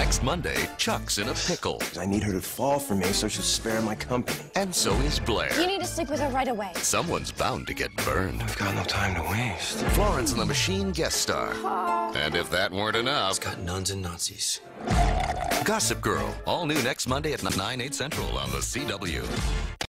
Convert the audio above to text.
Next Monday, Chuck's in a pickle. I need her to fall for me so she'll spare my company. And so is Blair. You need to sleep with her right away. Someone's bound to get burned. We've got no time to waste. Florence and the Machine guest star. And if that weren't enough... It's got nuns and Nazis. Gossip Girl, all new next Monday at 9, 8 Central on the CW.